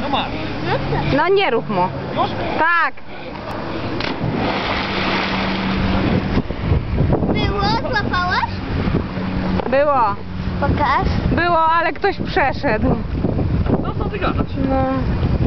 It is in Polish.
masz. No nie rób mu. Już? Tak. Było? Złapałaś? Było. Pokaż. Było, ale ktoś przeszedł. No co ty gadasz? No.